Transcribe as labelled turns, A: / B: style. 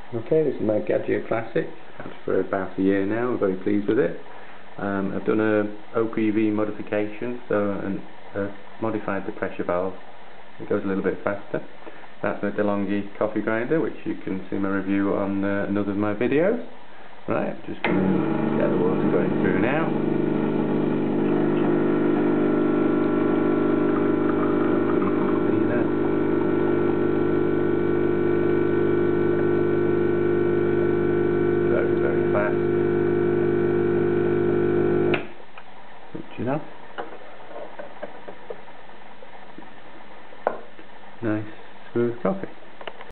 A: Okay, this is my Gaggia Classic. I've had it for about a year now. I'm very pleased with it. I've done a OPV modification, so modified the pressure valve. It goes a little bit faster. That's my DeLonghi coffee grinder, which you can see my review on another of my videos. Right, just going to get the water going through now. Very fast.